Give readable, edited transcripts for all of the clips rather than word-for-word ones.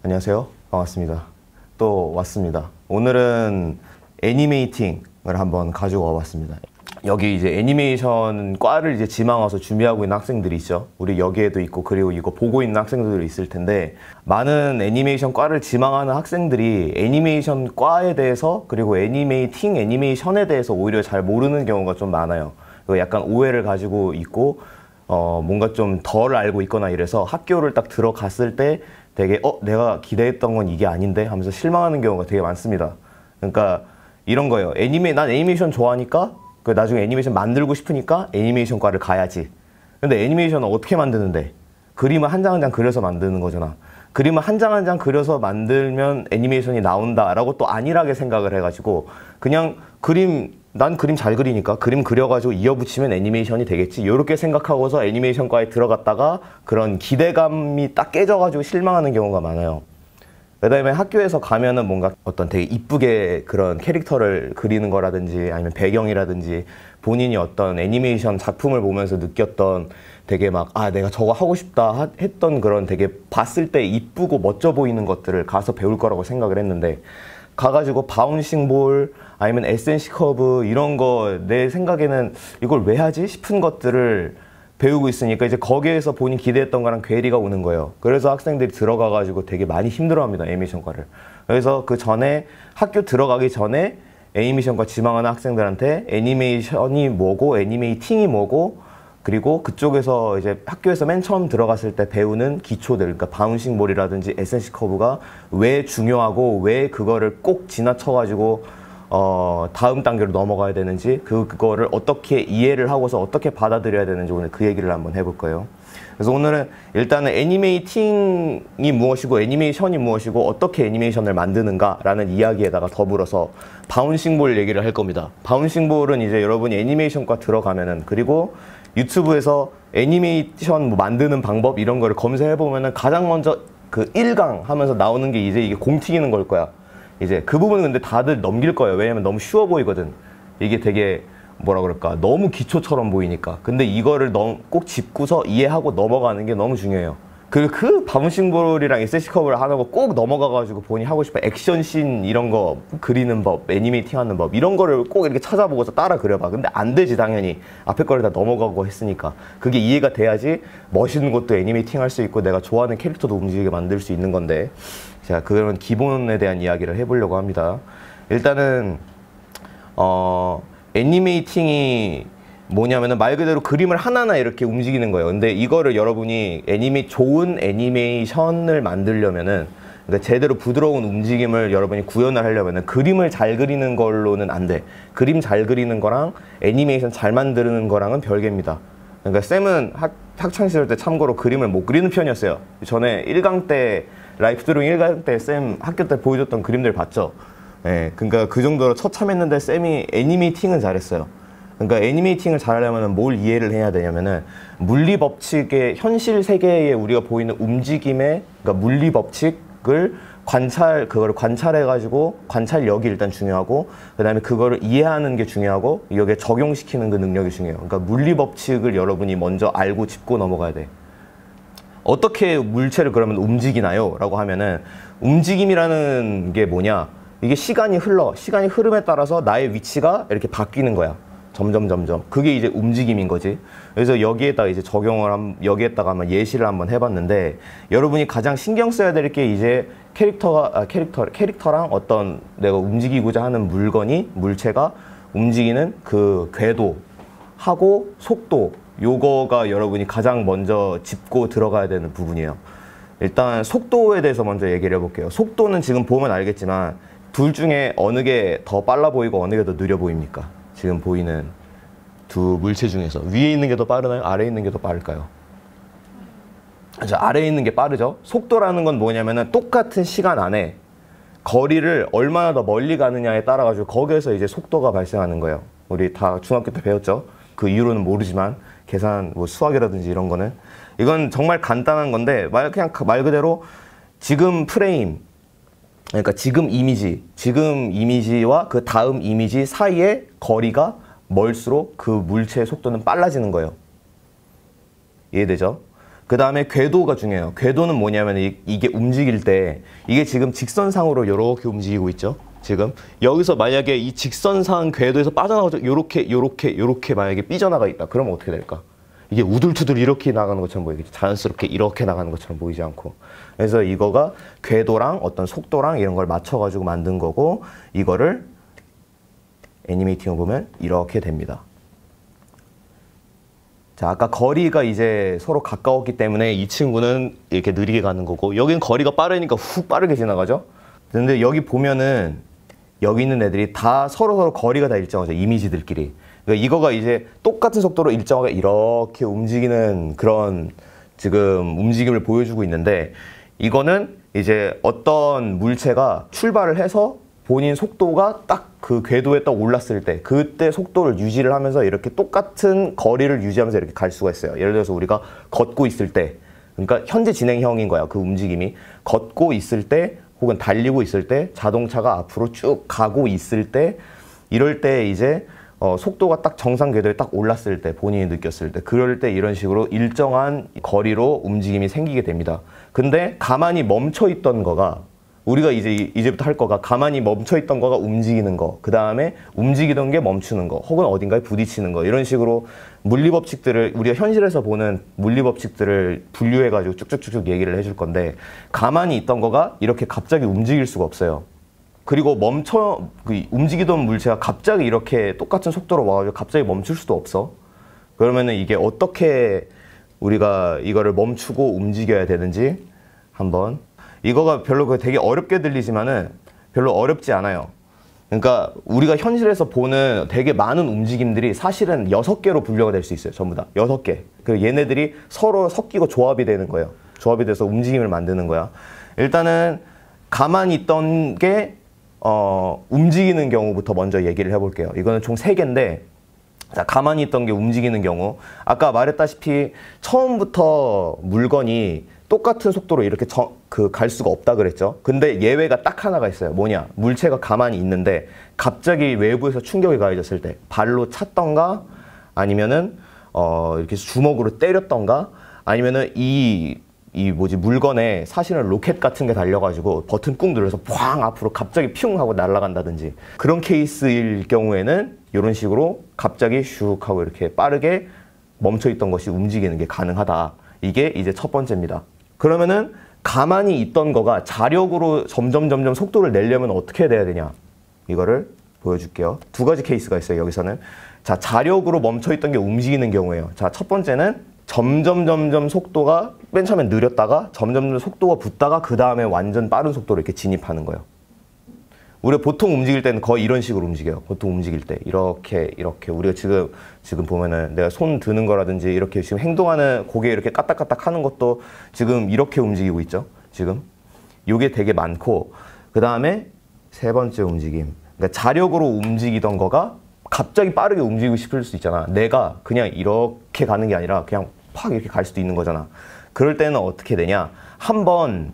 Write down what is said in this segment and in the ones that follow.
안녕하세요. 반갑습니다. 또 왔습니다. 오늘은 애니메이팅을 한번 가지고 와봤습니다. 여기 이제 애니메이션 과를 이제 지망 와서 준비하고 있는 학생들이 있죠. 우리 여기에도 있고, 그리고 이거 보고 있는 학생들도 있을 텐데, 많은 애니메이션 과를 지망하는 학생들이 애니메이션 과에 대해서, 그리고 애니메이션에 대해서 오히려 잘 모르는 경우가 좀 많아요. 약간 오해를 가지고 있고, 뭔가 좀 덜 알고 있거나 이래서 학교를 딱 들어갔을 때 되게 내가 기대했던 건 이게 아닌데 하면서 실망하는 경우가 되게 많습니다. 그러니까 이런 거예요. 난 애니메이션 좋아하니까 나중에 애니메이션 만들고 싶으니까 애니메이션과를 가야지. 근데 애니메이션은 어떻게 만드는데? 그림을 한 장 한 장 그려서 만드는 거잖아. 그림을 한 장 한 장 그려서 만들면 애니메이션이 나온다라고 또 안일하게 생각을 해가지고 그냥 난 그림 잘 그리니까 그림 그려가지고 이어붙이면 애니메이션이 되겠지, 이렇게 생각하고서 애니메이션과에 들어갔다가 그런 기대감이 딱 깨져가지고 실망하는 경우가 많아요. 그 다음에 학교에서 가면은 뭔가 어떤 되게 이쁘게 그런 캐릭터를 그리는 거라든지 아니면 배경이라든지 본인이 어떤 애니메이션 작품을 보면서 느꼈던 되게 막 내가 저거 하고 싶다 했던 그런 되게 봤을 때 이쁘고 멋져 보이는 것들을 가서 배울 거라고 생각을 했는데, 가가지고 바운싱 볼 아니면 에센시 커브 이런 거 내 생각에는 이걸 왜 하지 싶은 것들을 배우고 있으니까 이제 거기에서 본인 기대했던 거랑 괴리가 오는 거예요. 그래서 학생들이 들어가가지고 되게 많이 힘들어합니다, 애니메이션과를. 그래서 그 전에 학교 들어가기 전에 애니메이션과 지망하는 학생들한테 애니메이션이 뭐고 애니메이팅이 뭐고, 그리고 그쪽에서 이제 학교에서 맨 처음 들어갔을 때 배우는 기초들, 그러니까 바운싱 볼이라든지 에센시 커브가 왜 중요하고 왜 그거를 꼭 지나쳐가지고 다음 단계로 넘어가야 되는지, 그거를 어떻게 이해를 하고서 어떻게 받아들여야 되는지 오늘 그 얘기를 한번 해볼 거예요. 그래서 오늘은 일단은 애니메이팅이 무엇이고 애니메이션이 무엇이고 어떻게 애니메이션을 만드는가라는 이야기에다가 더불어서 바운싱 볼 얘기를 할 겁니다. 바운싱 볼은 이제 여러분이 애니메이션과 들어가면은, 그리고 유튜브에서 애니메이션 만드는 방법 이런 거를 검색해보면은 가장 먼저 그 1강 하면서 나오는 게 이제 이게 공 튀기는 걸 거야. 이제 그 부분은 근데 다들 넘길 거예요. 왜냐면 너무 쉬워 보이거든. 이게 되게 뭐라 그럴까, 너무 기초처럼 보이니까. 근데 이거를 꼭 짚고서 이해하고 넘어가는 게 너무 중요해요. 그 바운싱볼이랑 에센시 커브를 하는 거 꼭 넘어가가지고 본인이 하고 싶어 액션씬 이런 거 그리는 법, 애니메이팅 하는 법 이런 거를 꼭 이렇게 찾아보고서 따라 그려봐. 근데 안 되지, 당연히. 앞에 거를 다 넘어가고 했으니까. 그게 이해가 돼야지 멋있는 것도 애니메이팅 할 수 있고 내가 좋아하는 캐릭터도 움직이게 만들 수 있는 건데, 자, 그런 기본에 대한 이야기를 해보려고 합니다. 일단은 애니메이팅이 뭐냐면은 말 그대로 그림을 하나하나 이렇게 움직이는 거예요. 근데 이거를 여러분이 좋은 애니메이션을 만들려면은, 그러니까 제대로 부드러운 움직임을 여러분이 구현을 하려면은 그림을 잘 그리는 걸로는 안 돼. 그림 잘 그리는 거랑 애니메이션 잘 만드는 거랑은 별개입니다. 그러니까 쌤은 학창시절 때 참고로 그림을 못 그리는 편이었어요. 전에 1강 때 라이프 드로잉 1강 때 쌤 학교 때 보여줬던 그림들 봤죠? 예, 그러니까 그 정도로 처참했는데 쌤이 애니메이팅은 잘했어요. 그러니까 애니메이팅을 잘하려면 뭘 이해를 해야 되냐면은 물리 법칙의 현실 세계에 우리가 보이는 움직임의, 그러니까 물리 법칙을 그거를 관찰해가지고, 관찰력이 일단 중요하고, 그 다음에 그거를 이해하는 게 중요하고, 여기에 적용시키는 그 능력이 중요해요. 그러니까 물리 법칙을 여러분이 먼저 알고 짚고 넘어가야 돼. 어떻게 물체를 그러면 움직이나요? 라고 하면은, 움직임이라는 게 뭐냐? 이게 시간이 흐름에 따라서 나의 위치가 이렇게 바뀌는 거야. 점점. 그게 이제 움직임인 거지. 그래서 여기에다가 이제 여기에다가 한번 예시를 한번 해봤는데, 여러분이 가장 신경 써야 될 게 이제 캐릭터랑 어떤 내가 움직이고자 하는 물체가 움직이는 그 궤도하고 속도, 요거가 여러분이 가장 먼저 짚고 들어가야 되는 부분이에요. 일단 속도에 대해서 먼저 얘기를 해볼게요. 속도는 지금 보면 알겠지만 둘 중에 어느 게 더 빨라 보이고 어느 게 더 느려 보입니까? 지금 보이는 두 물체 중에서 위에 있는 게 더 빠르나요? 아래에 있는 게 더 빠를까요? 아래에 있는 게 빠르죠. 속도라는 건 뭐냐면은 똑같은 시간 안에 거리를 얼마나 더 멀리 가느냐에 따라 가지고 거기에서 이제 속도가 발생하는 거예요. 우리 다 중학교 때 배웠죠. 그 이유로는 모르지만 계산, 수학이라든지 이런 거는, 이건 정말 간단한 건데 그냥 말 그대로 지금 프레임, 그러니까 지금 이미지와 그 다음 이미지 사이의 거리가 멀수록 그 물체의 속도는 빨라지는 거예요. 이해되죠? 그 다음에 궤도가 중요해요. 궤도는 뭐냐면 이게 움직일 때 이게 지금 직선상으로 이렇게 움직이고 있죠. 지금 여기서 만약에 이 직선상 궤도에서 빠져나가서 요렇게 만약에 삐져나가 있다. 그러면 어떻게 될까? 이게 우둘투둘 이렇게 나가는 것처럼 보이겠지. 자연스럽게 이렇게 나가는 것처럼 보이지 않고. 그래서 이거가 궤도랑 어떤 속도랑 이런 걸 맞춰가지고 만든 거고, 이거를 애니메이팅을 보면 이렇게 됩니다. 자, 아까 거리가 이제 서로 가까웠기 때문에 이 친구는 이렇게 느리게 가는 거고, 여긴 거리가 빠르니까 훅 빠르게 지나가죠. 근데 여기 보면은 여기 있는 애들이 다 서로 거리가 다 일정하죠. 이미지들끼리. 그러니까 이거가 이제 똑같은 속도로 일정하게 이렇게 움직이는 그런 지금 움직임을 보여주고 있는데, 이거는 이제 어떤 물체가 출발을 해서 본인 속도가 딱 그 궤도에 딱 올랐을 때 그때 속도를 유지를 하면서 이렇게 똑같은 거리를 유지하면서 이렇게 갈 수가 있어요. 예를 들어서 우리가 걷고 있을 때, 그러니까 현재 진행형인 거야. 그 움직임이 걷고 있을 때 혹은 달리고 있을 때, 자동차가 앞으로 쭉 가고 있을 때, 이럴 때 이제 속도가 딱 정상 궤도에 딱 올랐을 때, 본인이 느꼈을 때, 그럴 때 이런 식으로 일정한 거리로 움직임이 생기게 됩니다. 근데 가만히 멈춰 있던 거가, 우리가 이제부터 할 거가 가만히 멈춰 있던 거가 움직이는 거, 그 다음에 움직이던 게 멈추는 거, 혹은 어딘가에 부딪히는 거, 이런 식으로 물리법칙들을, 우리가 현실에서 보는 물리법칙들을 분류해가지고 쭉쭉쭉쭉 얘기를 해줄 건데, 가만히 있던 거가 이렇게 갑자기 움직일 수가 없어요. 그리고 움직이던 물체가 갑자기 이렇게 똑같은 속도로 와가지고 갑자기 멈출 수도 없어. 그러면은 이게 어떻게 우리가 이거를 멈추고 움직여야 되는지 한번, 이거가 별로 되게 어렵게 들리지만은 별로 어렵지 않아요. 그러니까 우리가 현실에서 보는 되게 많은 움직임들이 사실은 6개로 분류가 될 수 있어요. 전부 다 6개. 그리고 얘네들이 서로 섞이고 조합이 되는 거예요. 조합이 돼서 움직임을 만드는 거야. 일단은 가만히 있던 게 움직이는 경우부터 먼저 얘기를 해볼게요. 이거는 총 3개인데, 자, 가만히 있던 게 움직이는 경우, 아까 말했다시피 처음부터 물건이 똑같은 속도로 이렇게 갈 수가 없다 그랬죠. 근데 예외가 딱 하나가 있어요. 뭐냐? 물체가 가만히 있는데 갑자기 외부에서 충격이 가해졌을 때, 발로 찼던가 아니면은 이렇게 주먹으로 때렸던가, 아니면은 물건에 사실은 로켓 같은 게 달려가지고 버튼 꾹 눌러서 팡 앞으로 갑자기 퓨 하고 날아간다든지, 그런 케이스일 경우에는 이런 식으로 갑자기 슉 하고 이렇게 빠르게 멈춰있던 것이 움직이는 게 가능하다. 이게 이제 첫 번째입니다. 그러면은 가만히 있던 거가 자력으로 점점 속도를 내려면 어떻게 돼야 되냐? 이거를 보여줄게요. 2가지 케이스가 있어요, 여기서는. 자, 자력으로 멈춰있던 게 움직이는 경우예요. 자, 첫 번째는 점점 속도가 맨 처음엔 느렸다가 점점 속도가 붙다가 그 다음에 완전 빠른 속도로 이렇게 진입하는 거예요. 우리가 보통 움직일 때는 거의 이런 식으로 움직여요. 보통 움직일 때 이렇게 우리가 지금 보면은 내가 손 드는 거라든지 이렇게 지금 행동하는, 고개 이렇게 까딱까딱 하는 것도 지금 이렇게 움직이고 있죠. 지금 요게 되게 많고, 그 다음에 3번째 움직임, 그러니까 자력으로 움직이던 거가 갑자기 빠르게 움직이고 싶을 수 있잖아. 내가 그냥 이렇게 가는 게 아니라 그냥 팍 이렇게 갈 수도 있는 거잖아. 그럴 때는 어떻게 되냐? 한번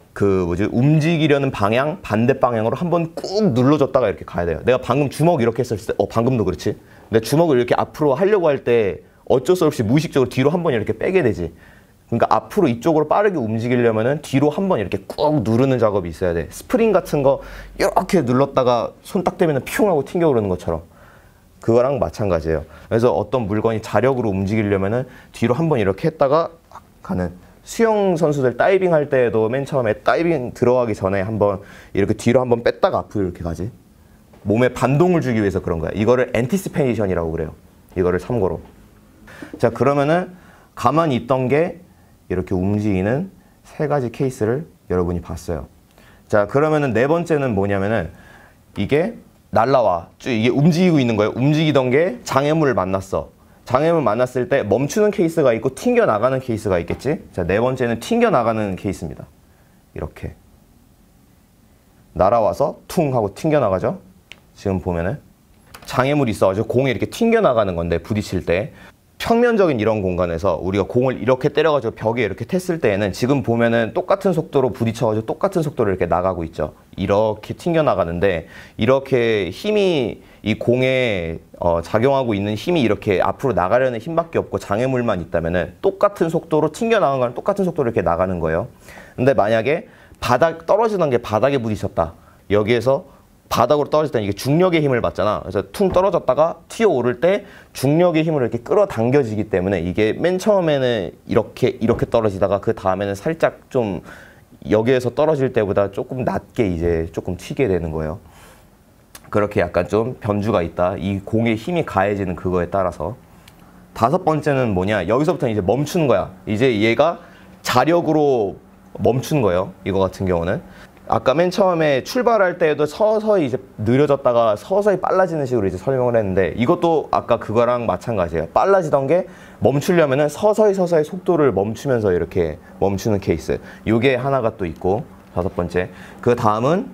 움직이려는 방향, 반대 방향으로 한번 꾹 눌러줬다가 이렇게 가야 돼요. 내가 방금 주먹 이렇게 했을 때, 방금도 그렇지? 내가 주먹을 이렇게 앞으로 하려고 할 때 어쩔 수 없이 무의식적으로 뒤로 한번 이렇게 빼게 되지. 그러니까 앞으로 이쪽으로 빠르게 움직이려면은 뒤로 한번 이렇게 꾹 누르는 작업이 있어야 돼. 스프링 같은 거 이렇게 눌렀다가 손 딱 대면은 퓨 하고 튕겨 오르는 것처럼. 그거랑 마찬가지예요. 그래서 어떤 물건이 자력으로 움직이려면은 뒤로 한번 이렇게 했다가 가는, 수영 선수들 다이빙 할 때에도 맨 처음에 다이빙 들어가기 전에 한번 이렇게 뒤로 한번 뺐다가 앞으로 이렇게 가지. 몸에 반동을 주기 위해서 그런 거야. 이거를 엔티시페이션이라고 그래요. 이거를 참고로. 자, 그러면은 가만히 있던 게 이렇게 움직이는 3가지 케이스를 여러분이 봤어요. 자, 그러면은 4번째는 뭐냐면은 이게 날라와. 이게 움직이고 있는 거예요. 움직이던 게 장애물을 만났어. 장애물 만났을 때 멈추는 케이스가 있고 튕겨나가는 케이스가 있겠지? 자, 4번째는 튕겨나가는 케이스입니다. 이렇게. 날아와서 퉁 하고 튕겨나가죠? 지금 보면은 장애물이 있어가지고 공에 이렇게 튕겨나가는 건데, 부딪힐 때. 평면적인 이런 공간에서 우리가 공을 이렇게 때려가지고 벽에 이렇게 텄을 때에는 지금 보면은 똑같은 속도로 부딪혀가지고 똑같은 속도로 이렇게 나가고 있죠. 이렇게 튕겨 나가는데 이렇게 힘이 이 공에 작용하고 있는 힘이 이렇게 앞으로 나가려는 힘밖에 없고 장애물만 있다면은 똑같은 속도로 튕겨 나가는 건 똑같은 속도로 이렇게 나가는 거예요. 근데 만약에 떨어지던 게 바닥에 부딪혔다. 여기에서 바닥으로 떨어질 때 이게 중력의 힘을 받잖아. 그래서 퉁 떨어졌다가 튀어 오를 때 중력의 힘으로 이렇게 끌어당겨지기 때문에 이게 맨 처음에는 이렇게 떨어지다가 그 다음에는 살짝 좀 여기에서 떨어질 때보다 조금 낮게 이제 조금 튀게 되는 거예요. 그렇게 약간 좀 변주가 있다. 이 공의 힘이 가해지는 그거에 따라서. 다섯 번째는 뭐냐? 여기서부터 이제 멈추는 거야. 이제 얘가 자력으로 멈춘 거예요. 이거 같은 경우는. 아까 맨 처음에 출발할 때에도 서서히 이제 느려졌다가 서서히 빨라지는 식으로 이제 설명을 했는데 이것도 아까 그거랑 마찬가지예요. 빨라지던 게 멈추려면은 서서히 속도를 멈추면서 이렇게 멈추는 케이스. 요게 하나가 또 있고 다섯 번째. 그 다음은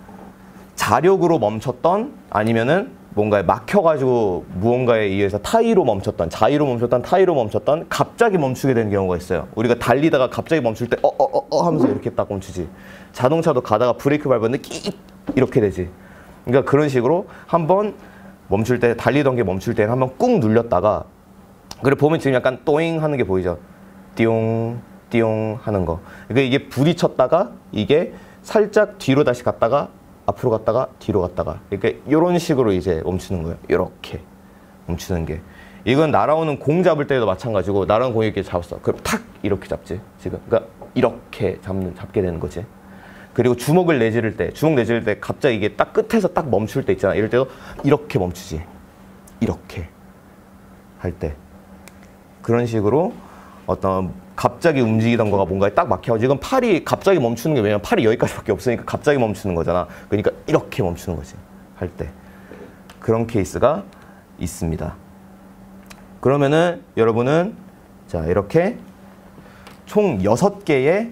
자력으로 멈췄던 아니면은 뭔가에 막혀가지고 무언가에 의해서 타이로 멈췄던, 자의로 멈췄던, 타이로 멈췄던, 갑자기 멈추게 되는 경우가 있어요. 우리가 달리다가 갑자기 멈출 때 하면서 이렇게 딱 멈추지. 자동차도 가다가 브레이크 밟았는데 끼익 이렇게 되지. 그러니까 그런 식으로 한번 멈출 때, 달리던 게 멈출 때 한번 꾹 눌렸다가, 그리고 보면 지금 약간 또잉 하는 게 보이죠. 띠용 띠용 하는 거. 그러니까 이게 부딪혔다가 이게 살짝 뒤로 다시 갔다가 앞으로 갔다가 뒤로 갔다가, 그러니까 이런 식으로 이제 멈추는 거예요. 이렇게 멈추는 게. 이건 날아오는 공 잡을 때도 마찬가지고, 날아오는 공이 이렇게 잡았어. 그럼 탁 이렇게 잡지 지금. 그러니까 이렇게 잡게 되는 거지. 그리고 주먹을 내지를 때, 갑자기 이게 딱 끝에서 딱 멈출 때 있잖아. 이럴 때도 이렇게 멈추지. 이렇게 할 때. 그런 식으로 어떤 갑자기 움직이던 거가 뭔가에 딱 막혀가지고, 지금 팔이 갑자기 멈추는 게, 왜냐면 팔이 여기까지밖에 없으니까 갑자기 멈추는 거잖아. 그러니까 이렇게 멈추는 거지, 할 때. 그런 케이스가 있습니다. 그러면은 여러분은 자, 이렇게 총 6개의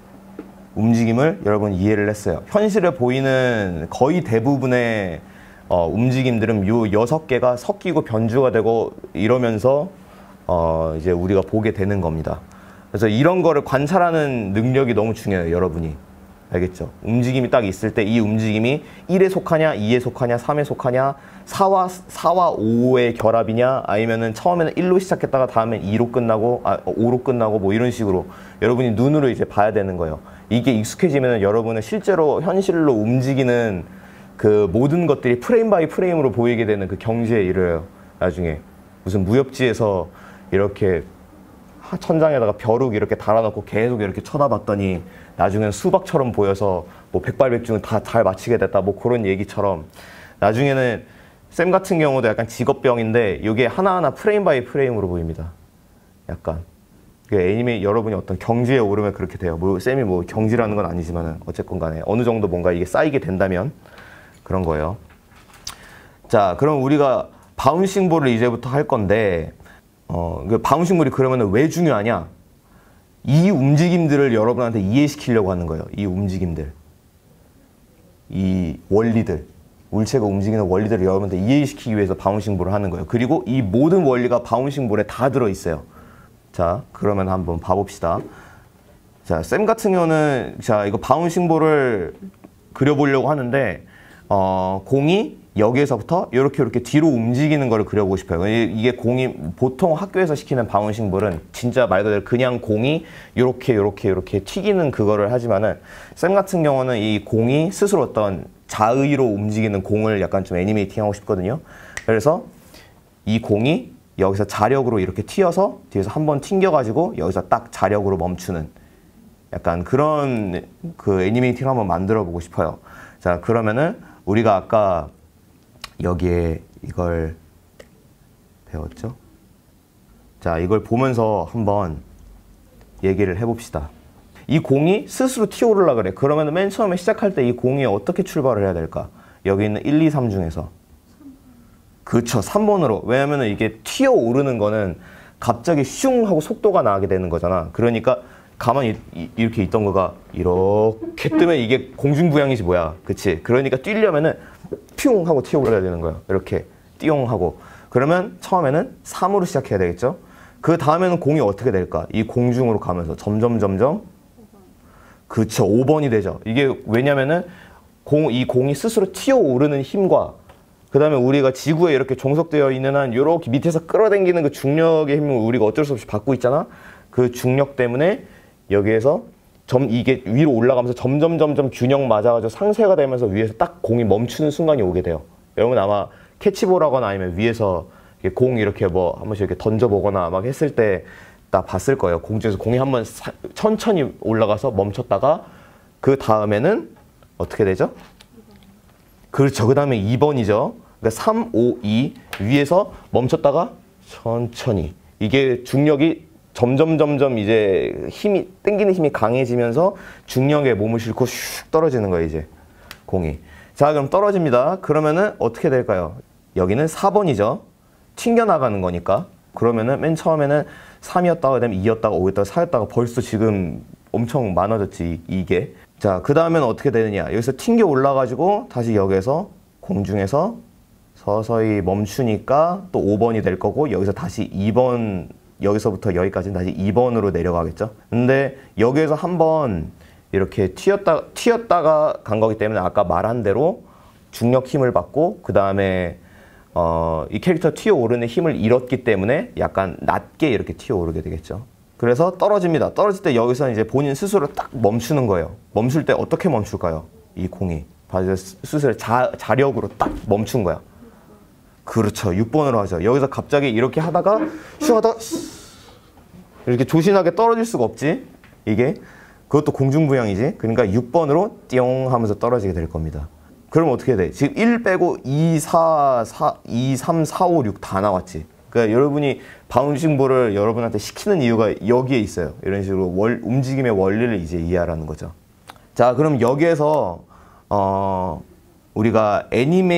움직임을 여러분 이해를 했어요. 현실에 보이는 거의 대부분의 움직임들은 요 6개가 섞이고 변주가 되고 이러면서 이제 우리가 보게 되는 겁니다. 그래서 이런 거를 관찰하는 능력이 너무 중요해요, 여러분이. 알겠죠? 움직임이 딱 있을 때 이 움직임이 1에 속하냐, 2에 속하냐, 3에 속하냐, 4와 5의 결합이냐, 아니면은 처음에는 1로 시작했다가 다음엔 2로 끝나고, 5로 끝나고 뭐 이런 식으로 여러분이 눈으로 이제 봐야 되는 거예요. 이게 익숙해지면 여러분은 실제로 현실로 움직이는 그 모든 것들이 프레임 바이 프레임으로 보이게 되는 그 경지에 이르러요. 나중에 무슨 무협지에서 이렇게 천장에다가 벼룩 이렇게 달아놓고 계속 이렇게 쳐다봤더니 나중엔 수박처럼 보여서 뭐 백발백중은 다 잘 맞히게 됐다, 뭐 그런 얘기처럼, 나중에는 쌤 같은 경우도 약간 직업병인데 이게 하나하나 프레임 바이 프레임으로 보입니다. 약간 여러분이 어떤 경지에 오르면 그렇게 돼요. 뭐 쌤이 뭐 경지라는 건 아니지만은 어쨌건 간에 어느 정도 뭔가 이게 쌓이게 된다면 그런 거예요. 자, 그럼 우리가 바운싱 볼을 이제부터 할 건데, 그 바운싱 볼이 그러면 왜 중요하냐? 이 움직임들을 여러분한테 이해시키려고 하는 거예요. 이 움직임들, 이 원리들, 물체가 움직이는 원리들을 여러분한테 이해시키기 위해서 바운싱 볼을 하는 거예요. 그리고 이 모든 원리가 바운싱 볼에 다 들어있어요. 자, 그러면 한번 봐봅시다. 자, 쌤 같은 경우는 자, 이거 바운싱 볼을 그려보려고 하는데, 공이 여기에서부터 이렇게 뒤로 움직이는 거를 그려보고 싶어요. 이게 공이 보통 학교에서 시키는 바운싱 볼은 진짜 말 그대로 그냥 공이 이렇게 튀기는 그거를 하지만은, 쌤 같은 경우는 이 공이 스스로 어떤 자의로 움직이는 공을 약간 좀 애니메이팅 하고 싶거든요. 그래서 이 공이 여기서 자력으로 이렇게 튀어서 뒤에서 한번 튕겨가지고 여기서 딱 자력으로 멈추는 약간 그런 그 애니메이팅 한번 만들어 보고 싶어요. 자, 그러면은 우리가 아까 여기에 이걸 배웠죠? 자, 이걸 보면서 한번 얘기를 해봅시다. 이 공이 스스로 튀어오르려고 그래. 그러면 맨 처음에 시작할 때 이 공이 어떻게 출발을 해야 될까? 여기 있는 1, 2, 3 중에서. 그쵸, 3번으로. 왜냐면 이게 튀어오르는 거는 갑자기 슝 하고 속도가 나게 되는 거잖아. 그러니까 가만히 이렇게 있던 거가 이렇게 뜨면 이게 공중부양이지 뭐야. 그치? 그러니까 뛰려면은 퓨웅 하고 튀어올라야 되는 거예요. 이렇게 띠용 하고. 그러면 처음에는 3으로 시작해야 되겠죠? 그 다음에는 공이 어떻게 될까? 이 공중으로 가면서 점점 그쵸, 5번이 되죠. 이게 왜냐면은 이 공이 스스로 튀어오르는 힘과 그 다음에 우리가 지구에 이렇게 종속되어 있는 한 요렇게 밑에서 끌어당기는 그 중력의 힘을 우리가 어쩔 수 없이 받고 있잖아. 그 중력 때문에 여기에서 이게 위로 올라가면서 점점 균형 맞아가지고 상쇄가 되면서 위에서 딱 공이 멈추는 순간이 오게 돼요. 여러분 아마 캐치볼 하거나 아니면 위에서 공 이렇게 뭐 한 번씩 이렇게 던져보거나 막 했을 때 딱 봤을 거예요. 공중에서 공이 한번 천천히 올라가서 멈췄다가 그 다음에는 어떻게 되죠? 그렇죠. 그 다음에 2번이죠. 그러니까 3, 5, 2 위에서 멈췄다가 천천히 이게 중력이 점점 이제 힘이 당기는 힘이 강해지면서 중력에 몸을 싣고 슉 떨어지는 거예요. 이제 공이. 자 그럼 떨어집니다. 그러면은 어떻게 될까요? 여기는 4번이죠. 튕겨나가는 거니까. 그러면은 맨 처음에는 3이었다가 그다음에 2였다가 5였다가 4였다가 벌써 지금 엄청 많아졌지 이게. 자 그 다음에는 어떻게 되느냐. 여기서 튕겨 올라가지고 다시 여기에서 공중에서 서서히 멈추니까 또 5번이 될 거고 여기서 다시 2번 여기서부터 여기까지는 다시 2번으로 내려가겠죠. 근데 여기에서 한번 이렇게 튀었다가 간 거기 때문에 아까 말한 대로 중력 힘을 받고 그 다음에 이 캐릭터 튀어오르는 힘을 잃었기 때문에 약간 낮게 이렇게 튀어오르게 되겠죠. 그래서 떨어집니다. 떨어질 때 여기서 이제 본인 스스로 딱 멈추는 거예요. 멈출 때 어떻게 멈출까요? 이 공이 스스로 자력으로 딱 멈춘 거야. 그렇죠. 6번으로 하죠. 여기서 갑자기 이렇게 하다가 슉 하다가 이렇게 조신하게 떨어질 수가 없지. 이게 그것도 공중부양이지. 그러니까 6번으로 띠용 하면서 떨어지게 될 겁니다. 그럼 어떻게 돼? 지금 1 빼고 2, 3, 4, 5, 6 다 나왔지. 그러니까 여러분이 바운싱볼을 여러분한테 시키는 이유가 여기에 있어요. 이런 식으로 움직임의 원리를 이제 이해하라는 거죠. 자, 그럼 여기에서 우리가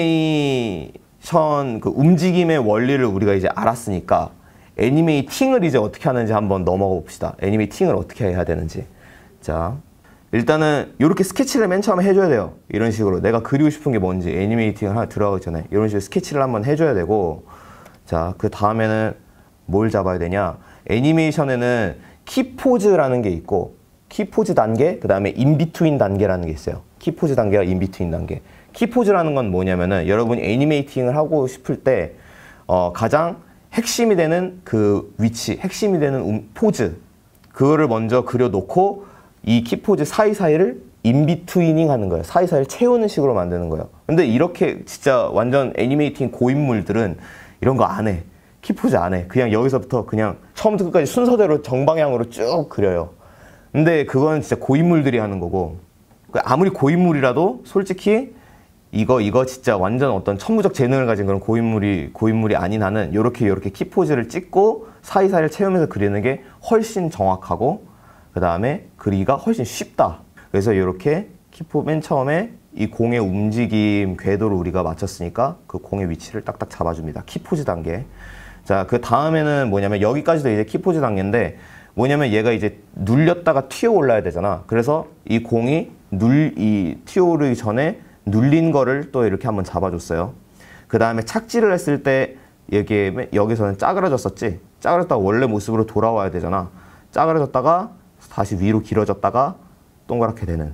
애니메이션 그 움직임의 원리를 우리가 이제 알았으니까 애니메이팅을 이제 어떻게 하는지 한번 넘어가 봅시다. 애니메이팅을 어떻게 해야 되는지. 자, 일단은 이렇게 스케치를 맨 처음에 해줘야 돼요. 이런 식으로 내가 그리고 싶은 게 뭔지 애니메이팅을 하나 들어가기 전에 이런 식으로 스케치를 한번 해줘야 되고, 자, 그 다음에는 뭘 잡아야 되냐. 애니메이션에는 키포즈라는 게 있고 키포즈 단계, 그 다음에 인비트윈 단계라는 게 있어요. 키포즈 단계와 인비트윈 단계. 키포즈라는 건 뭐냐면은 여러분이 애니메이팅을 하고 싶을 때 가장 핵심이 되는 그 위치, 핵심이 되는 포즈, 그거를 먼저 그려놓고 이 키포즈 사이사이를 인비트위닝 하는 거예요. 사이사이를 채우는 식으로 만드는 거예요. 근데 이렇게 진짜 완전 애니메이팅 고인물들은 이런 거 안 해. 키포즈 안 해. 그냥 여기서부터 그냥 처음부터 끝까지 순서대로 정방향으로 쭉 그려요. 근데 그건 진짜 고인물들이 하는 거고, 아무리 고인물이라도 솔직히 이거 진짜 완전 어떤 천부적 재능을 가진 그런 고인물이 아닌 한은 요렇게 키포즈를 찍고 사이사이를 채우면서 그리는 게 훨씬 정확하고 그 다음에 그리기가 훨씬 쉽다. 그래서 이렇게 맨 처음에 이 공의 움직임 궤도를 우리가 맞췄으니까 그 공의 위치를 딱딱 잡아줍니다. 키포즈 단계. 자, 그 다음에는 뭐냐면 여기까지도 이제 키포즈 단계인데 뭐냐면 얘가 이제 눌렸다가 튀어 올라야 되잖아. 그래서 이 공이 튀어오르기 전에 눌린 거를 또 이렇게 한번 잡아줬어요. 그 다음에 착지를 했을 때 여기서는 짜그라졌었지. 짜그라졌다가 원래 모습으로 돌아와야 되잖아. 짜그라졌다가 다시 위로 길어졌다가 동그랗게 되는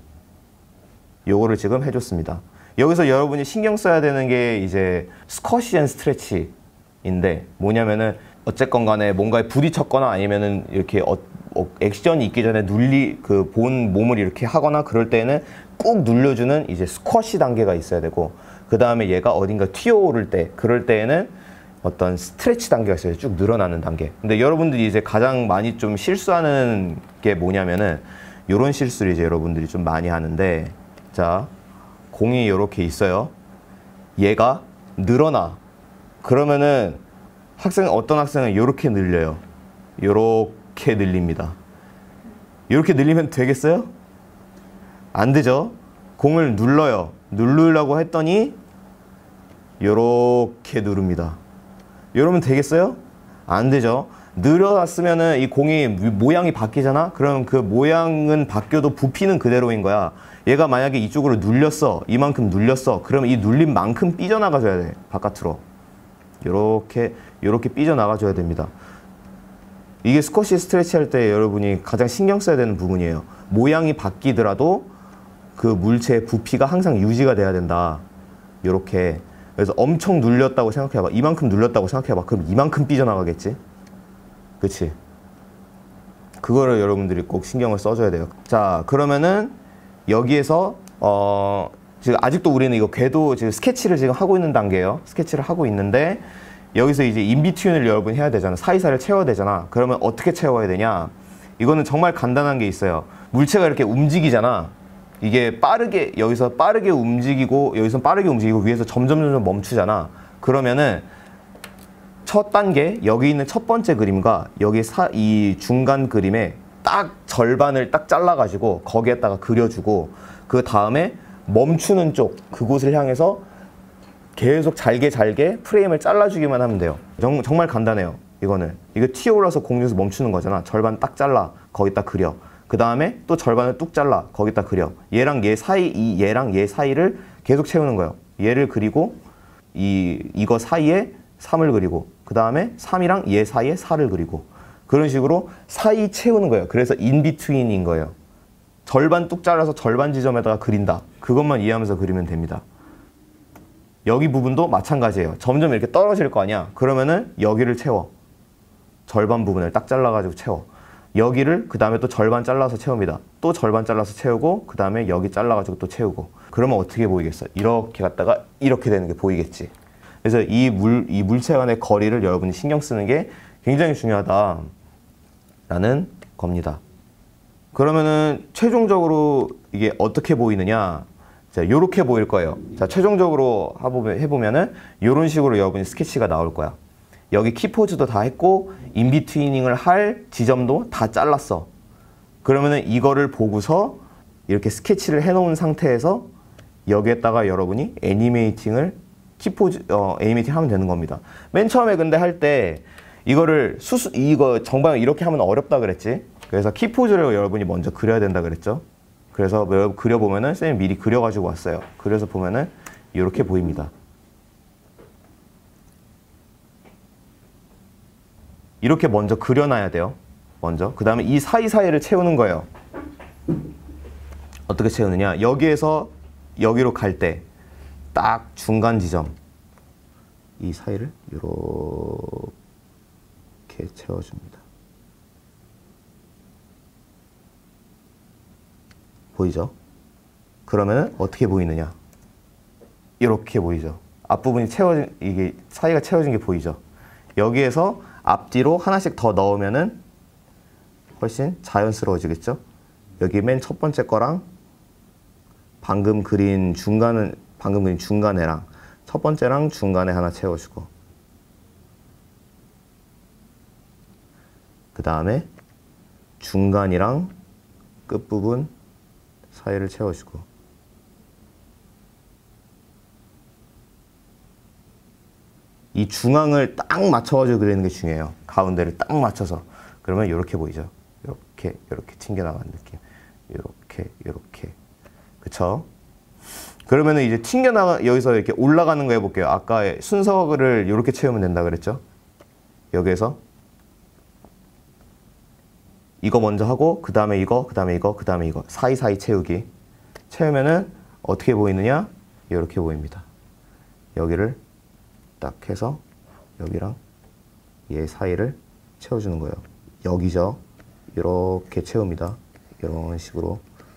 요거를 지금 해줬습니다. 여기서 여러분이 신경 써야 되는 게 이제 스쿼시 앤 스트레치인데 뭐냐면은 어쨌건 간에 뭔가에 부딪혔거나 아니면은 이렇게 액션이 있기 전에 본 몸을 이렇게 하거나 그럴 때는 꾹 눌려주는 이제 스쿼시 단계가 있어야 되고, 그 다음에 얘가 어딘가 튀어오를 때, 그럴 때에는 어떤 스트레치 단계가 있어요. 쭉 늘어나는 단계. 근데 여러분들이 이제 가장 많이 좀 실수하는 게 뭐냐면은 요런 실수를 이제 여러분들이 좀 많이 하는데, 자, 공이 요렇게 있어요. 얘가 늘어나. 그러면은 어떤 학생은 요렇게 늘려요. 요렇게 늘립니다. 요렇게 늘리면 되겠어요? 안 되죠. 공을 눌러요. 누르려고 했더니 요렇게 누릅니다. 이러면 되겠어요? 안 되죠. 늘어났으면은 이 공이 모양이 바뀌잖아? 그럼 그 모양은 바뀌어도 부피는 그대로인 거야. 얘가 만약에 이쪽으로 눌렸어. 이만큼 눌렸어. 그럼 이 눌린 만큼 삐져나가줘야 돼. 바깥으로. 요렇게 삐져나가줘야 됩니다. 이게 스쿼시 스트레치 할 때 여러분이 가장 신경 써야 되는 부분이에요. 모양이 바뀌더라도 그 물체의 부피가 항상 유지가 돼야 된다. 이렇게. 그래서 엄청 눌렸다고 생각해봐. 이만큼 눌렸다고 생각해봐. 그럼 이만큼 삐져나가겠지? 그치? 그거를 여러분들이 꼭 신경을 써줘야 돼요. 자, 그러면은 여기에서 지금 아직도 우리는 이거 궤도 지금 스케치를 지금 하고 있는 단계예요. 스케치를 하고 있는데 여기서 이제 인비트윈을 여러분이 해야 되잖아. 사이사이를 채워야 되잖아. 그러면 어떻게 채워야 되냐? 이거는 정말 간단한 게 있어요. 물체가 이렇게 움직이잖아. 이게 빠르게 여기서 빠르게 움직이고 여기서 빠르게 움직이고 위에서 점점 멈추잖아. 그러면은 첫 단계 여기 있는 첫 번째 그림과 여기 이 중간 그림에 딱 절반을 딱 잘라가지고 거기에다가 그려주고 그 다음에 멈추는 쪽 그곳을 향해서 계속 잘게 프레임을 잘라주기만 하면 돼요. 정말 간단해요. 이거는 이거 튀어올라서 공중에서 멈추는 거잖아. 절반 딱 잘라 거기다 그려. 그 다음에 또 절반을 뚝 잘라 거기다 그려. 얘랑 얘 사이 얘랑 얘 사이를 계속 채우는 거예요. 얘를 그리고 이거 사이에 3을 그리고 그 다음에 3이랑 얘 사이에 4를 그리고 그런 식으로 사이 채우는 거예요. 그래서 인비트윈인 거예요. 절반 뚝 잘라서 절반 지점에다가 그린다. 그것만 이해하면서 그리면 됩니다. 여기 부분도 마찬가지예요. 점점 이렇게 떨어질 거 아니야. 그러면은 여기를 채워. 절반 부분을 딱 잘라가지고 채워. 여기를 그 다음에 또 절반 잘라서 채웁니다. 또 절반 잘라서 채우고 그 다음에 여기 잘라가지고 또 채우고. 그러면 어떻게 보이겠어? 이렇게 갔다가 이렇게 되는 게 보이겠지. 그래서 이 물체 간의 거리를 여러분이 신경 쓰는 게 굉장히 중요하다라는 겁니다. 그러면은 최종적으로 이게 어떻게 보이느냐? 자, 요렇게 보일 거예요. 자, 최종적으로 해보면은 요런 식으로 여러분이 스케치가 나올 거야. 여기 키포즈도 다 했고 인비트위닝을 할 지점도 다 잘랐어. 그러면은 이거를 보고서 이렇게 스케치를 해놓은 상태에서 여기에다가 여러분이 애니메이팅을 애니메이팅 하면 되는 겁니다. 맨 처음에 근데 할 때 이거를 이거 정방을 이렇게 하면 어렵다 그랬지. 그래서 키포즈를 여러분이 먼저 그려야 된다 그랬죠. 그래서 그려보면은 쌤이 미리 그려가지고 왔어요. 그래서 보면은 이렇게 보입니다. 이렇게 먼저 그려놔야 돼요. 먼저. 그 다음에 이 사이사이를 채우는 거예요. 어떻게 채우느냐. 여기에서 여기로 갈 때 딱 중간 지점. 이 사이를 이렇게 채워줍니다. 보이죠? 그러면은 어떻게 보이느냐? 이렇게 보이죠? 앞부분이 이게 사이가 채워진 게 보이죠? 여기에서 앞뒤로 하나씩 더 넣으면은 훨씬 자연스러워지겠죠? 여기 맨 첫 번째 거랑 방금 그린 중간에랑 첫 번째랑 중간에 하나 채워주고 그 다음에 중간이랑 끝부분 사이를 채워주고 이 중앙을 딱 맞춰가지고 그리는 게 중요해요. 가운데를 딱 맞춰서. 그러면 이렇게 보이죠. 이렇게 튕겨나가는 느낌. 이렇게. 그쵸? 그러면은 이제 여기서 이렇게 올라가는 거 해볼게요. 아까 순서를 이렇게 채우면 된다 그랬죠? 여기에서 이거 먼저 하고 그 다음에 이거, 그 다음에 이거, 그 다음에 이거 사이사이 채우기. 채우면은 어떻게 보이느냐? 이렇게 보입니다. 여기를 딱 해서 여기랑 얘 사이를 채워주는 거예요. 여기죠. 이렇게 채웁니다. 이런 식으로.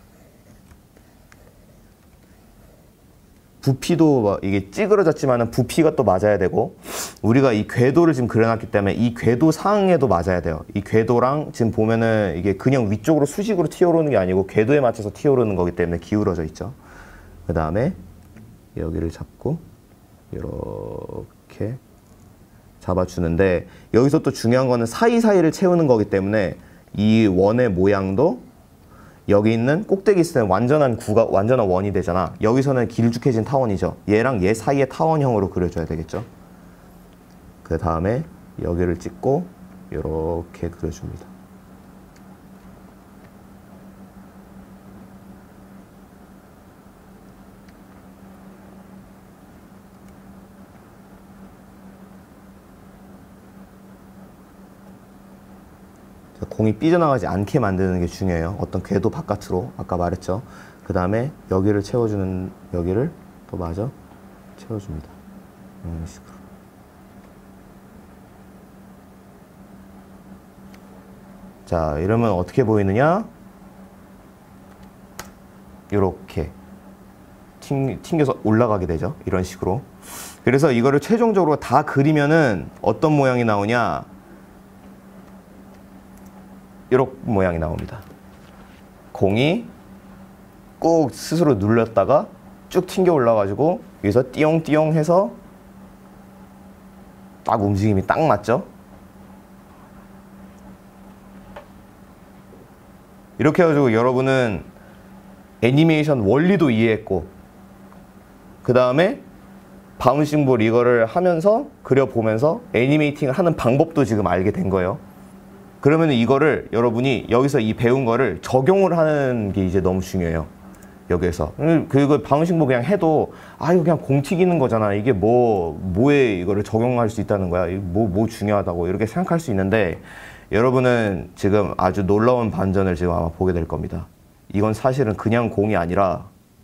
부피도 이게 찌그러졌지만은 부피가 또 맞아야 되고 우리가 이 궤도를 지금 그려놨기 때문에 이 궤도 상에도 맞아야 돼요. 이 궤도랑 지금 보면은 이게 그냥 위쪽으로 수직으로 튀어오르는 게 아니고 궤도에 맞춰서 튀어오르는 거기 때문에 기울어져 있죠. 그 다음에 여기를 잡고 이렇게 잡아주는데 여기서 또 중요한 거는 사이사이를 채우는 거기 때문에 이 원의 모양도 여기 있는 꼭대기 있을 때는 완전한 원이 되잖아. 여기서는 길쭉해진 타원이죠. 얘랑 얘 사이의 타원형으로 그려줘야 되겠죠. 그 다음에 여기를 찍고 이렇게 그려줍니다. 공이 삐져나가지 않게 만드는 게 중요해요. 어떤 궤도 바깥으로 아까 말했죠. 그 다음에 여기를 채워주는, 여기를 또 마저 채워줍니다. 이런 식으로. 자, 이러면 어떻게 보이느냐? 이렇게 튕겨서 올라가게 되죠. 이런 식으로. 그래서 이거를 최종적으로 다 그리면은 어떤 모양이 나오냐? 이런 모양이 나옵니다. 공이 꾹 스스로 눌렸다가 쭉 튕겨 올라가지고 여기서 띠용띠용 해서 딱 움직임이 딱 맞죠? 이렇게 해가지고 여러분은 애니메이션 원리도 이해했고, 그 다음에 바운싱 볼 이거를 하면서 그려보면서 애니메이팅을 하는 방법도 지금 알게 된 거예요. 그러면 이거를 여러분이 여기서 이 배운 거를 적용을 하는 게 이제 너무 중요해요. 여기에서. 그리고 바운싱 볼 그냥 해도 이거 그냥 공 튀기는 거잖아. 이게 뭐에 이거를 적용할 수 있다는 거야. 뭐 중요하다고 이렇게 생각할 수 있는데, 여러분은 지금 아주 놀라운 반전을 지금 아마 보게 될 겁니다. 이건 사실은 그냥 공이 아니라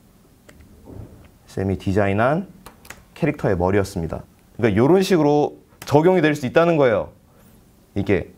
쌤이 디자인한 캐릭터의 머리였습니다. 그러니까 이런 식으로 적용이 될 수 있다는 거예요. 이게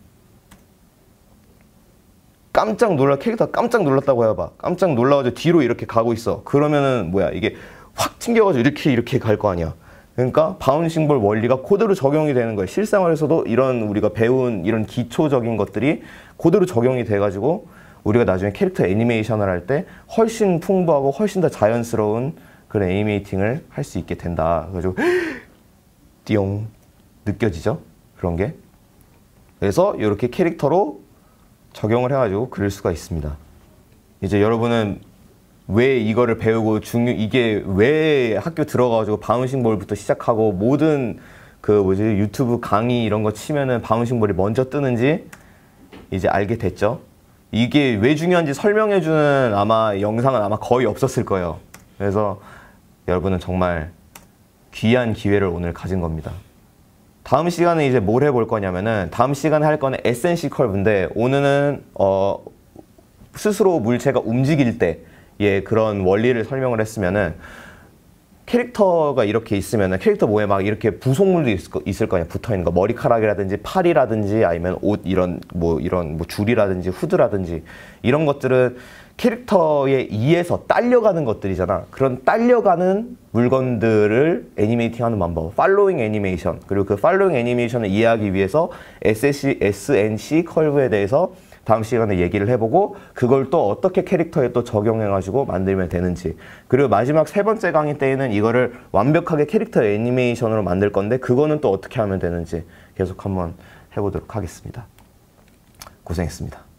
캐릭터가 깜짝 놀랐다고 해봐. 깜짝 놀라가지고 뒤로 이렇게 가고 있어. 그러면은 뭐야, 이게 확 튕겨가지고 이렇게 갈 거 아니야. 그러니까 바운싱 볼 원리가 그대로 적용이 되는 거예요. 실생활에서도 이런 우리가 배운 이런 기초적인 것들이 그대로 적용이 돼가지고 우리가 나중에 캐릭터 애니메이션을 할 때 훨씬 풍부하고 훨씬 더 자연스러운 그런 애니메이팅을 할 수 있게 된다. 그래가지고 띠용 느껴지죠? 그런 게. 그래서 이렇게 캐릭터로 적용을 해가지고 그릴 수가 있습니다. 이제 여러분은 왜 이거를 배우고 이게 왜 학교 들어가가지고 바운싱 볼부터 시작하고 모든 유튜브 강의 이런 거 치면은 바운싱 볼이 먼저 뜨는지 이제 알게 됐죠. 이게 왜 중요한지 설명해주는 아마 영상은 아마 거의 없었을 거예요. 그래서 여러분은 정말 귀한 기회를 오늘 가진 겁니다. 다음 시간에 이제 뭘 해볼 거냐면은, 다음 시간에 할 거는 SNC 커브인데, 오늘은 스스로 물체가 움직일 때의 그런 원리를 설명을 했으면은, 캐릭터가 이렇게 있으면은 캐릭터 모에 막 이렇게 부속물도 있을 거 아니야. 붙어 있는 거, 머리카락이라든지 팔이라든지 아니면 옷 이런 줄이라든지 후드라든지 이런 것들은 캐릭터에 의해서 딸려가는 것들이잖아. 그런 딸려가는 물건들을 애니메이팅하는 방법, 팔로잉 애니메이션, 그리고 그 팔로잉 애니메이션을 이해하기 위해서 SNC 커브에 대해서 다음 시간에 얘기를 해보고, 그걸 또 어떻게 캐릭터에 또 적용해가지고 만들면 되는지, 그리고 마지막 세 번째 강의 때에는 이거를 완벽하게 캐릭터 애니메이션으로 만들 건데 그거는 또 어떻게 하면 되는지 계속 한번 해보도록 하겠습니다. 고생했습니다.